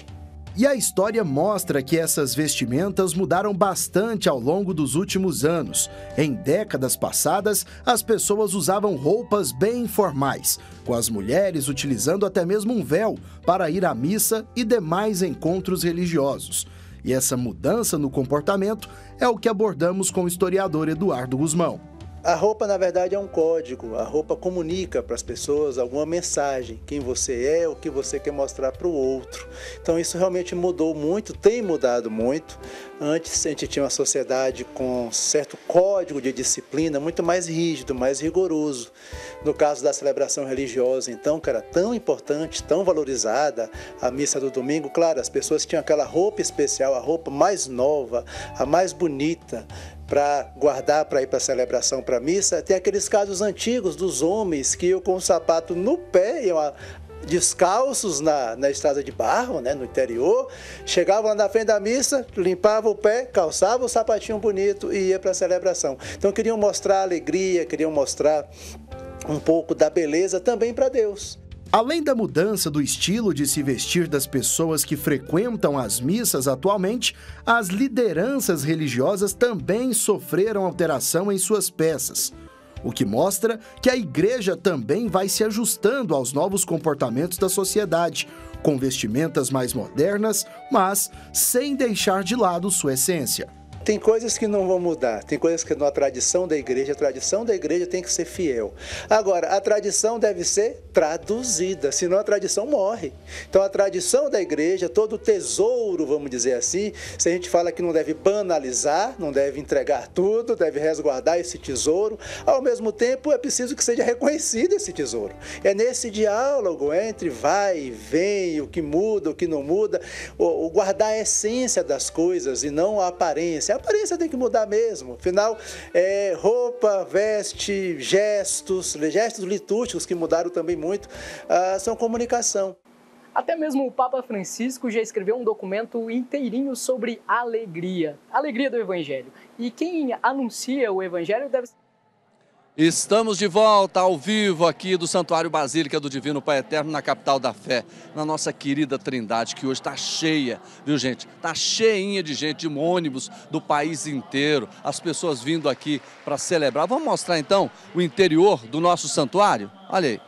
J: E a história mostra que essas vestimentas mudaram bastante ao longo dos últimos anos. Em décadas passadas, as pessoas usavam roupas bem informais, com as mulheres utilizando até mesmo um véu para ir à missa e demais encontros religiosos. E essa mudança no comportamento é o que abordamos com o historiador Eduardo Guzmão.
M: A roupa, na verdade, é um código. A roupa comunica para as pessoas alguma mensagem, quem você é, o que você quer mostrar para o outro. Então isso realmente mudou muito, tem mudado muito. Antes a gente tinha uma sociedade com certo código de disciplina muito mais rígido, mais rigoroso. No caso da celebração religiosa, então, que era tão importante, tão valorizada, a missa do domingo, claro, as pessoas tinham aquela roupa especial, a roupa mais nova, a mais bonita, para guardar para ir para a celebração, para a missa. Tem aqueles casos antigos dos homens que iam com o sapato no pé, iam a, descalços na, na estrada de barro, né, no interior, chegavam lá na frente da missa, limpavam o pé, calçavam o sapatinho bonito e ia para a celebração. Então queriam mostrar alegria, queriam mostrar um pouco da beleza também para Deus.
J: Além da mudança do estilo de se vestir das pessoas que frequentam as missas atualmente, as lideranças religiosas também sofreram alteração em suas peças, o que mostra que a igreja também vai se ajustando aos novos comportamentos da sociedade, com vestimentas mais modernas, mas sem deixar de lado sua essência.
M: Tem coisas que não vão mudar, tem coisas que na tradição da igreja, a tradição da igreja tem que ser fiel. Agora, a tradição deve ser traduzida, senão a tradição morre. Então a tradição da igreja, todo o tesouro, vamos dizer assim, se a gente fala que não deve banalizar, não deve entregar tudo, deve resguardar esse tesouro, ao mesmo tempo é preciso que seja reconhecido esse tesouro. É nesse diálogo entre vai e vem, o que muda, o que não muda, o, o guardar a essência das coisas e não a aparência. A aparência tem que mudar mesmo, afinal, é, roupa, veste, gestos, gestos litúrgicos que mudaram também muito, ah, são comunicação.
N: Até mesmo o Papa Francisco já escreveu um documento inteirinho sobre alegria, alegria do Evangelho. E quem anuncia o Evangelho deve ser...
A: Estamos de volta ao vivo aqui do Santuário Basílica do Divino Pai Eterno, na capital da fé, na nossa querida Trindade, que hoje está cheia, viu gente? Está cheinha de gente, de ônibus do país inteiro, as pessoas vindo aqui para celebrar. Vamos mostrar então o interior do nosso santuário? Olha aí,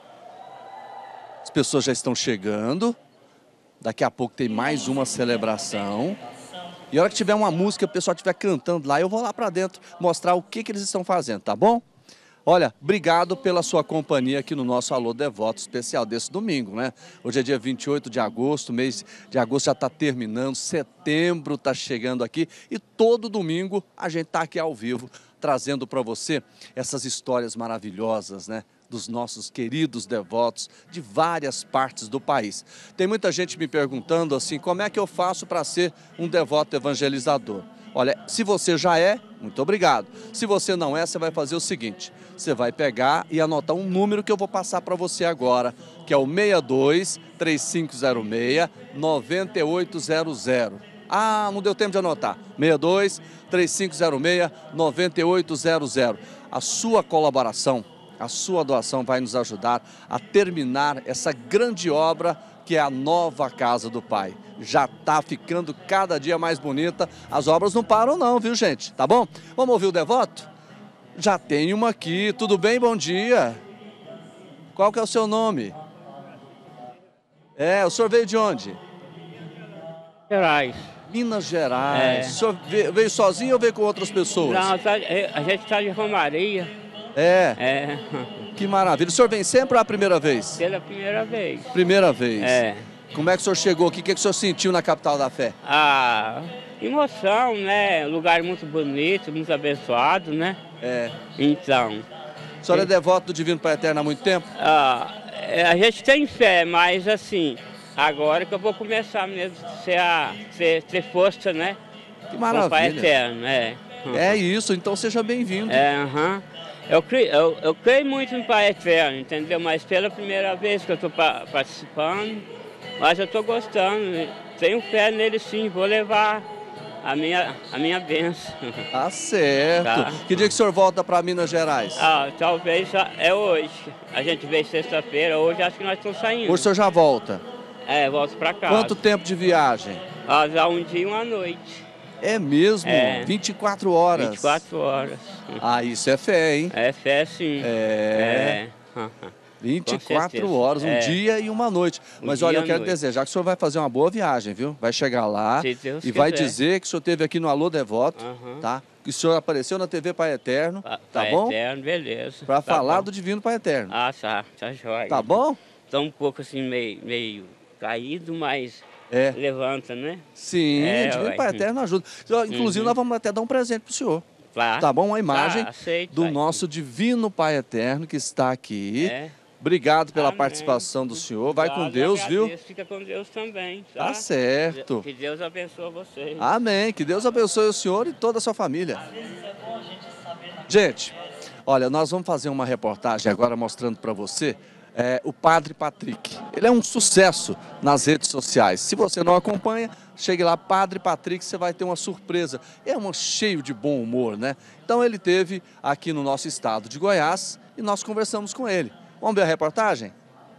A: as pessoas já estão chegando, daqui a pouco tem mais uma celebração. E a hora que tiver uma música, o pessoal estiver cantando lá, eu vou lá para dentro mostrar o que, que eles estão fazendo, tá bom? Olha, obrigado pela sua companhia aqui no nosso Alô Devoto especial desse domingo, né? Hoje é dia vinte e oito de agosto, mês de agosto já está terminando, setembro está chegando aqui e todo domingo a gente está aqui ao vivo trazendo para você essas histórias maravilhosas, né? Dos nossos queridos devotos de várias partes do país. Tem muita gente me perguntando assim, como é que eu faço para ser um devoto evangelizador? Olha, se você já é, muito obrigado. Se você não é, você vai fazer o seguinte, você vai pegar e anotar um número que eu vou passar para você agora, que é o seis dois, três cinco zero seis, nove oito zero zero. Ah, não deu tempo de anotar. seis dois, três cinco zero seis, nove oito zero zero. A sua colaboração, a sua doação vai nos ajudar a terminar essa grande obra que é a nova casa do Pai. Já está ficando cada dia mais bonita, as obras não param não, viu gente? Tá bom? Vamos ouvir o devoto? Já tem uma aqui, tudo bem? Bom dia. Qual que é o seu nome? É, o senhor veio de onde?
O: Gerais.
A: Minas Gerais.
O: É.
A: O senhor veio sozinho ou veio com outras pessoas?
O: Não, a gente está de Romaria.
A: É?
O: É.
A: Que maravilha. O senhor vem sempre ou é a primeira vez?
O: Pela primeira vez.
A: Primeira vez.
O: É.
A: Como é que o senhor chegou aqui? O que, que o senhor sentiu na capital da fé?
O: Ah, emoção, né? Lugar muito bonito, muito abençoado, né?
A: É.
O: Então.
A: O senhor é devoto do Divino Pai Eterno há muito tempo?
O: Ah, a gente tem fé, mas assim, agora que eu vou começar mesmo a ser, a, ser, ter força, né?
A: Que maravilha.
O: Com o Pai Eterno, é.
A: É isso, então seja bem-vindo.
O: É, aham. Uhum. Eu creio, eu, eu creio muito no Pai Eterno, entendeu? Mas pela primeira vez que eu estou pa participando, mas eu estou gostando, tenho fé nele sim, vou levar a minha, a minha bênção.
A: Tá certo. Tá. Que dia que o senhor volta para Minas Gerais?
O: Ah, talvez é hoje. A gente veio sexta-feira, hoje acho que nós estamos saindo.
A: Hoje o senhor já volta?
O: É, volto para casa.
A: Quanto tempo de viagem?
O: Elas dão um dia e uma noite.
A: É mesmo?
O: É.
A: vinte e quatro horas?
O: vinte e quatro horas.
A: Ah, isso é fé, hein?
O: É fé, sim.
A: É.
O: é.
A: vinte e quatro horas, um
O: é.
A: dia e uma noite.
O: Um
A: Mas
O: dia
A: olha,
O: e
A: eu
O: a
A: quero
O: noite.
A: desejar que o senhor vai fazer uma boa viagem, viu? Vai chegar lá
O: Se Deus
A: e vai
O: quiser.
A: dizer que o senhor esteve aqui no Alô Devoto,
O: Aham.
A: tá? Que o senhor apareceu na T V Pai Eterno,
O: Pa-
A: tá
O: Pai
A: bom?
O: Eterno, beleza.
A: Pra
O: Tá
A: falar
O: bom.
A: do Divino Pai Eterno.
O: Ah, tá, tá jóia.
A: Tá bom?
O: Tá um pouco assim, meio, meio caído, mas
A: É.
O: levanta, né?
A: Sim,
O: É,
A: o Divino
O: ué.
A: Pai Eterno ajuda. Inclusive,
O: Uhum.
A: nós vamos até dar um presente pro senhor.
O: Tá.
A: Tá bom? Uma imagem
O: Tá, aceito,
A: do
O: pai.
A: nosso Divino Pai Eterno que está aqui.
O: É.
A: Obrigado pela
O: Amém.
A: participação do senhor. Vai com
O: Tá,
A: Deus,
O: eu
A: viu?
O: agradeço. Fica com Deus também, tá?
A: Tá certo.
O: Que Deus abençoe vocês.
A: Amém. Que Deus abençoe o senhor e toda a sua família. Gente, olha, nós vamos fazer uma reportagem agora mostrando para você é, o Padre Patrick. Ele é um sucesso nas redes sociais. Se você não acompanha, chegue lá, Padre Patrick, você vai ter uma surpresa. É um cheio de bom humor, né? Então ele esteve aqui no nosso estado de Goiás e nós conversamos com ele. Vamos ver a reportagem?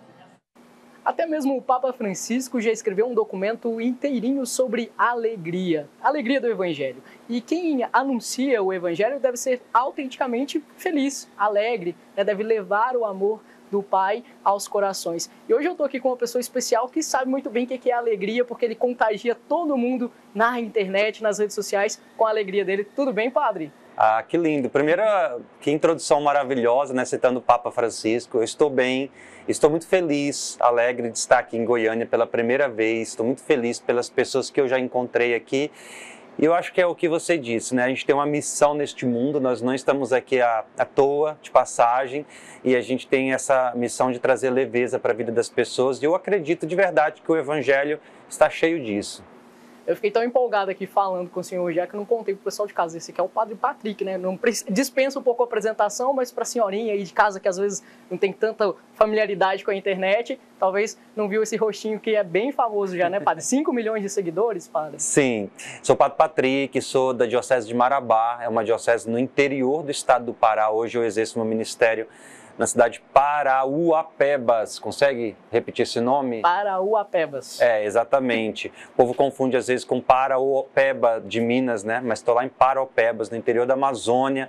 N: Até mesmo o Papa Francisco já escreveu um documento inteirinho sobre alegria, a alegria do Evangelho. E quem anuncia o Evangelho deve ser autenticamente feliz, alegre, né? Deve levar o amor do Pai aos corações. E hoje eu estou aqui com uma pessoa especial que sabe muito bem o que é alegria, porque ele contagia todo mundo na internet, nas redes sociais, com a alegria dele. Tudo bem, Padre?
P: Ah, que lindo. Primeiro, que introdução maravilhosa, né? Citando o Papa Francisco. Eu estou bem, estou muito feliz, alegre de estar aqui em Goiânia pela primeira vez. Estou muito feliz pelas pessoas que eu já encontrei aqui. E eu acho que é o que você disse, né? A gente tem uma missão neste mundo, nós não estamos aqui à, à toa, de passagem, e a gente tem essa missão de trazer leveza para a vida das pessoas. E eu acredito de verdade que o Evangelho está cheio disso.
N: Eu fiquei tão empolgado aqui falando com o senhor já que eu não contei pro pessoal de casa. Esse aqui é o Padre Patrick, né? Não pre- dispensa um pouco a apresentação, mas para a senhorinha aí de casa que às vezes não tem tanta familiaridade com a internet, talvez não viu esse rostinho que é bem famoso já, né, Padre? cinco milhões de seguidores, Padre?
P: Sim, sou Padre Patrick, sou da Diocese de Marabá, é uma diocese no interior do estado do Pará. Hoje eu exerço meu ministério na cidade de Parauapebas. Consegue repetir esse nome?
N: Parauapebas.
P: É, exatamente. O povo confunde às vezes com Parauapeba de Minas, né? Mas estou lá em Parauapebas, no interior da Amazônia.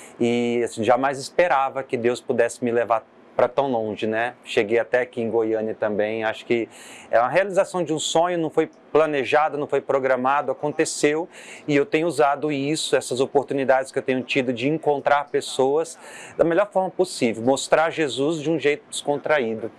P: E assim, jamais esperava que Deus pudesse me levar para tão longe, né? Cheguei até aqui em Goiânia também. Acho que é uma realização de um sonho, não foi planejado, não foi programado, aconteceu, e eu tenho usado isso, essas oportunidades que eu tenho tido de encontrar pessoas da melhor forma possível, mostrar Jesus de um jeito descontraído.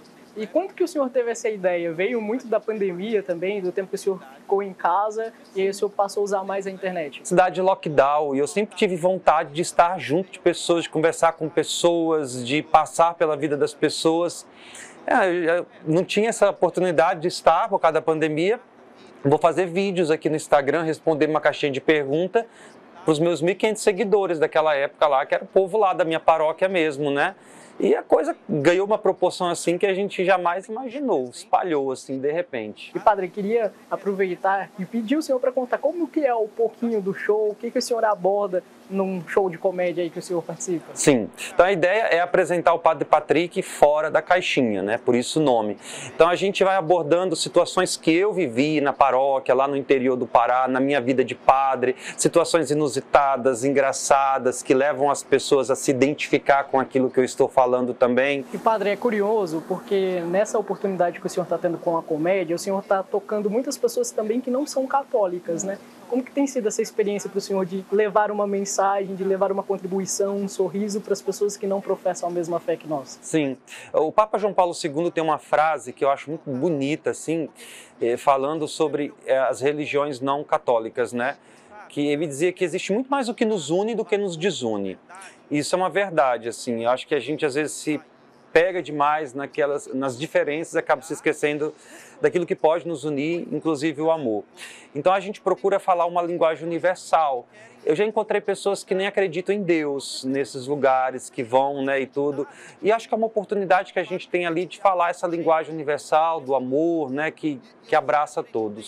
N: E quando que o senhor teve essa ideia? Veio muito da pandemia também, do tempo que o senhor ficou em casa e aí o senhor passou a usar mais a internet?
P: Cidade de lockdown, e eu sempre tive vontade de estar junto de pessoas, de conversar com pessoas, de passar pela vida das pessoas. É, eu não tinha essa oportunidade de estar por causa da pandemia. Vou fazer vídeos aqui no Instagram, responder uma caixinha de pergunta para os meus mil e quinhentos seguidores daquela época lá, que era o povo lá da minha paróquia mesmo, né? E a coisa ganhou uma proporção assim que a gente jamais imaginou, espalhou assim de repente.
N: E Padre, queria aproveitar e pedir o senhor para contar como que é o pouquinho do show, o que, que o senhor aborda num show de comédia aí que o senhor participa.
P: Sim, então a ideia é apresentar o Padre Patrick fora da caixinha, né? Por isso o nome. Então a gente vai abordando situações que eu vivi na paróquia, lá no interior do Pará, na minha vida de padre, situações inusitadas, engraçadas, que levam as pessoas a se identificar com aquilo que eu estou falando também.
N: E Padre, é curioso porque nessa oportunidade que o senhor está tendo com a comédia, o senhor está tocando muitas pessoas também que não são católicas, né? Como que tem sido essa experiência para o senhor de levar uma mensagem, de levar uma contribuição, um sorriso para as pessoas que não professam a mesma fé que nós?
P: Sim, o Papa João Paulo segundo tem uma frase que eu acho muito bonita, assim, falando sobre as religiões não católicas, né? Que ele dizia que existe muito mais o que nos une do que nos desune. Isso é uma verdade, assim, eu acho que a gente às vezes se pega demais naquelas, nas diferenças, acaba se esquecendo daquilo que pode nos unir, inclusive o amor. Então a gente procura falar uma linguagem universal. Eu já encontrei pessoas que nem acreditam em Deus nesses lugares, que vão, né, e tudo. E acho que é uma oportunidade que a gente tem ali de falar essa linguagem universal do amor, né, que, que abraça todos.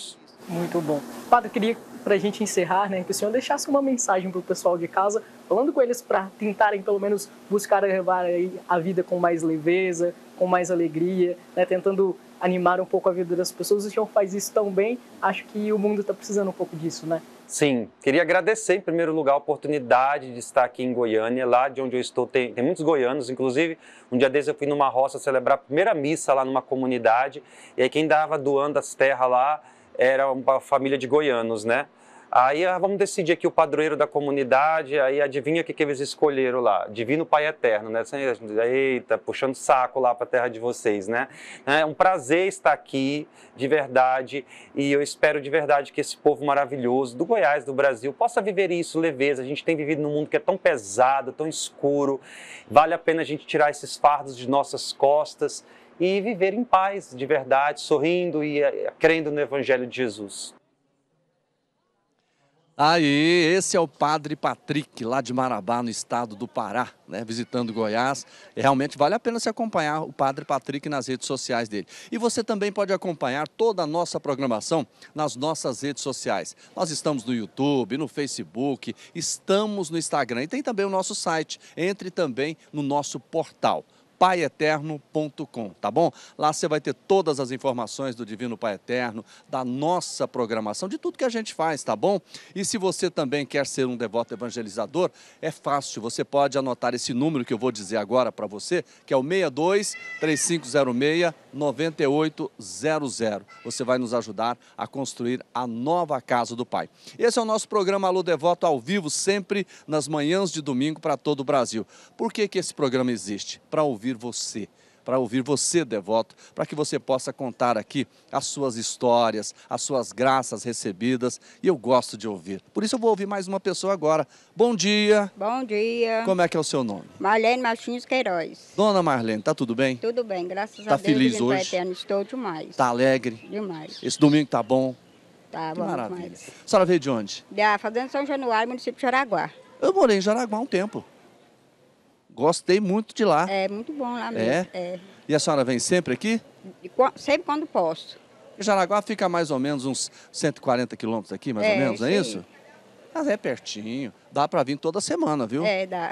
N: Muito bom. Padre, queria, para a gente encerrar, né, que o senhor deixasse uma mensagem para o pessoal de casa, falando com eles para tentarem, pelo menos, buscar levar aí a vida com mais leveza, com mais alegria, né, tentando animar um pouco a vida das pessoas. O senhor faz isso tão bem, acho que o mundo está precisando um pouco disso, né?
P: Sim, queria agradecer em primeiro lugar a oportunidade de estar aqui em Goiânia, lá de onde eu estou tem, tem muitos goianos, inclusive um dia desses eu fui numa roça celebrar a primeira missa lá numa comunidade, e aí quem dava doando as terras lá era uma família de goianos, né? Aí ah, vamos decidir aqui o padroeiro da comunidade, aí adivinha o que, que eles escolheram lá? Divino Pai Eterno, né? Eita, puxando saco lá para a terra de vocês, né? É um prazer estar aqui, de verdade, e eu espero de verdade que esse povo maravilhoso do Goiás, do Brasil, possa viver isso, leveza. A gente tem vivido num mundo que é tão pesado, tão escuro, vale a pena a gente tirar esses fardos de nossas costas e viver em paz, de verdade, sorrindo e uh, crendo no Evangelho de Jesus.
A: Aí, esse é o Padre Patrick, lá de Marabá, no estado do Pará, né, visitando Goiás. E realmente vale a pena se acompanhar o Padre Patrick nas redes sociais dele. E você também pode acompanhar toda a nossa programação nas nossas redes sociais. Nós estamos no YouTube, no Facebook, estamos no Instagram e tem também o nosso site. Entre também no nosso portal. pai eterno ponto com, tá bom? Lá você vai ter todas as informações do Divino Pai Eterno, da nossa programação, de tudo que a gente faz, tá bom? E se você também quer ser um devoto evangelizador, é fácil, você pode anotar esse número que eu vou dizer agora para você, que é o seis dois, três cinco zero seis, nove oito zero zero. Você vai nos ajudar a construir a nova casa do Pai. Esse é o nosso programa Alô Devoto ao vivo, sempre nas manhãs de domingo para todo o Brasil. Por que que esse programa existe? Para ouvir você, para ouvir você, devoto, para que você possa contar aqui as suas histórias, as suas graças recebidas, e eu gosto de ouvir. Por isso eu vou ouvir mais uma pessoa agora. Bom dia.
Q: Bom dia.
A: Como é que é o seu nome?
Q: Marlene Martins Queiroz.
A: Dona Marlene, tá tudo bem?
Q: Tudo bem, graças
A: tá
Q: a Deus.
A: Tá feliz
Q: Divino Pai
A: hoje?
Q: Eterno, estou demais.
A: Tá alegre?
Q: Demais.
A: Esse domingo tá bom?
Q: Tá
A: que
Q: bom
A: maravilha.
Q: demais.
A: A senhora veio de onde?
Q: Da Fazenda São Januário, município de Jaraguá.
A: Eu morei em Jaraguá há um tempo. Gostei muito de lá.
Q: É muito bom lá mesmo.
A: É?
Q: É.
A: E a senhora vem sempre aqui?
Q: Sempre quando posso.
A: Jaraguá fica mais ou menos uns cento e quarenta quilômetros aqui, mais
Q: é,
A: ou menos, não é
Q: sim.
A: isso? Mas é pertinho. Dá para vir toda semana, viu?
Q: É, dá.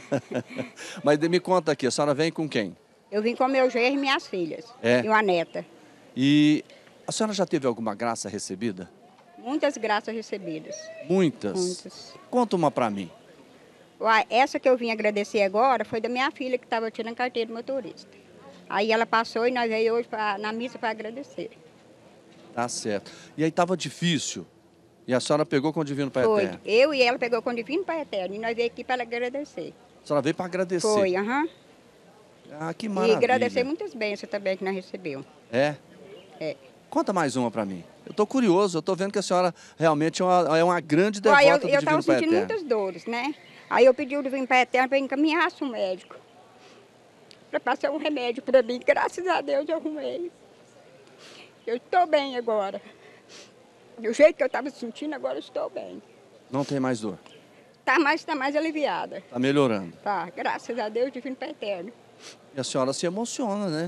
A: Mas me conta aqui, a senhora vem com quem?
Q: Eu vim com meu genro e minhas filhas.
A: É.
Q: E uma neta.
A: E a senhora já teve alguma graça recebida?
Q: Muitas graças recebidas.
A: Muitas?
Q: Muitas.
A: Conta uma para mim.
Q: Uai, essa que eu vim agradecer agora foi da minha filha que estava tirando carteira de motorista. Aí ela passou e nós veio hoje pra, na missa para agradecer.
A: Tá certo. E aí estava difícil? E a senhora pegou com o Divino Pai
Q: Foi.
A: Eterno?
Q: Eu e ela pegou com o Divino Pai Eterno e nós veio aqui para agradecer.
A: A senhora veio para agradecer?
Q: Foi, aham. Uhum.
A: Ah, que maravilha.
Q: E agradecer muitas bênçãos também que nós recebemos.
A: É?
Q: É.
A: Conta mais uma para mim. Eu estou curioso, eu estou vendo que a senhora realmente é uma, é uma grande devota
Q: Uai, eu,
A: do
Q: eu
A: Divino Pai Eterno. Eu estava
Q: sentindo muitas dores, né? Aí eu pedi o Divino Pai Eterno para encaminhasse um médico. Para passar um remédio para mim. Graças a Deus eu arrumei. Eu estou bem agora. Do jeito que eu estava sentindo, agora eu estou bem.
A: Não tem mais dor?
Q: Tá mais, tá mais aliviada.
A: Tá melhorando?
Q: Tá, graças a Deus, Divino Pai Eterno.
A: E a senhora se emociona, né?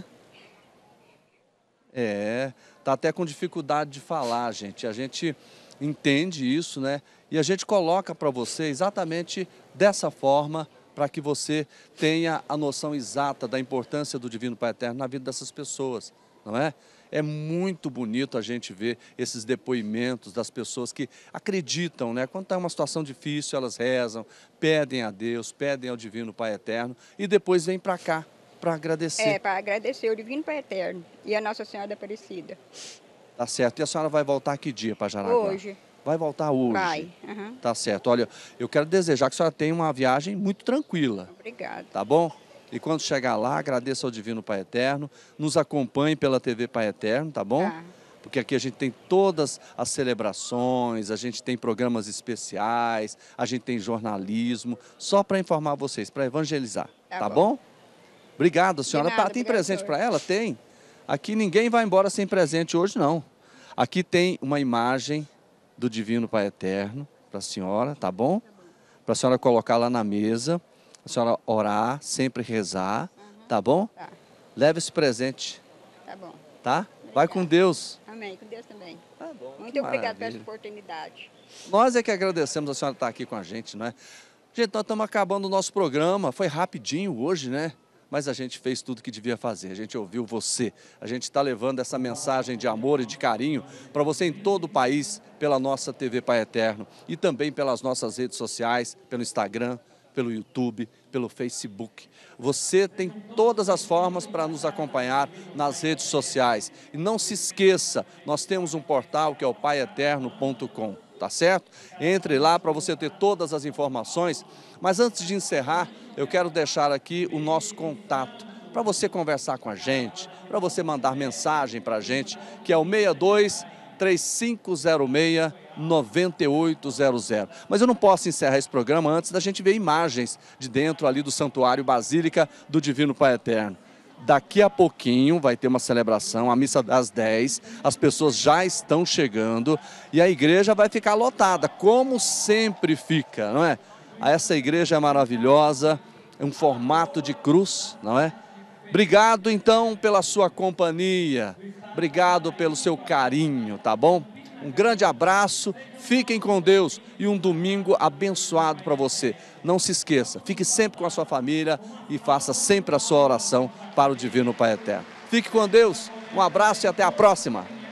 A: É, tá até com dificuldade de falar, gente. A gente entende isso, né? E a gente coloca para você exatamente dessa forma, para que você tenha a noção exata da importância do Divino Pai Eterno na vida dessas pessoas, não é? É muito bonito a gente ver esses depoimentos das pessoas que acreditam, né? Quando está uma situação difícil, elas rezam, pedem a Deus, pedem ao Divino Pai Eterno e depois vêm para cá para agradecer.
Q: É, para agradecer o Divino Pai Eterno e a Nossa Senhora da Aparecida.
A: Tá certo. E a senhora vai voltar que dia para Jaraguá?
Q: Hoje.
A: Vai voltar hoje?
Q: Vai. Uhum.
A: Tá certo. Olha, eu quero desejar que a senhora tenha uma viagem muito tranquila.
Q: Obrigada.
A: Tá bom? E quando chegar lá, agradeça ao Divino Pai Eterno, nos acompanhe pela T V Pai Eterno, tá bom?
Q: Tá.
A: Porque aqui a gente tem todas as celebrações, a gente tem programas especiais, a gente tem jornalismo, só para informar vocês, para evangelizar, tá,
Q: tá
A: bom? bom? Obrigado, senhora.
Q: nada,
A: tem
Q: obrigado,
A: presente para ela? Tem. Aqui ninguém vai embora sem presente hoje, não. Aqui tem uma imagem do Divino Pai Eterno para a senhora, tá bom? Para a senhora colocar lá na mesa, a senhora orar, sempre rezar, uhum. Tá bom?
Q: Tá.
A: Leve esse presente.
Q: Tá bom.
A: Tá? Vai com Deus.
Q: Amém. Amém, com Deus também.
A: Tá bom.
Q: Muito obrigada por
A: maravilha.
Q: essa oportunidade.
A: Nós é que agradecemos a senhora estar aqui com a gente, não é? Gente, nós estamos acabando o nosso programa. Foi rapidinho hoje, né? Mas a gente fez tudo que devia fazer. A gente ouviu você. A gente está levando essa mensagem de amor e de carinho para você em todo o país, pela nossa T V Pai Eterno e também pelas nossas redes sociais, pelo Instagram, pelo YouTube, pelo Facebook. Você tem todas as formas para nos acompanhar nas redes sociais. E não se esqueça, nós temos um portal que é o pai eterno ponto com, tá certo? Entre lá para você ter todas as informações. Mas antes de encerrar, eu quero deixar aqui o nosso contato para você conversar com a gente, para você mandar mensagem para a gente, que é o seis dois, três cinco zero seis, nove oito zero zero. Mas eu não posso encerrar esse programa antes da gente ver imagens de dentro ali do Santuário Basílica do Divino Pai Eterno. Daqui a pouquinho vai ter uma celebração, a missa das dez, as pessoas já estão chegando e a igreja vai ficar lotada, como sempre fica, não é? Essa igreja é maravilhosa, é um formato de cruz, não é? Obrigado, então, pela sua companhia, obrigado pelo seu carinho, tá bom? Um grande abraço, fiquem com Deus e um domingo abençoado para você. Não se esqueça, fique sempre com a sua família e faça sempre a sua oração para o Divino Pai Eterno. Fique com Deus, um abraço e até a próxima.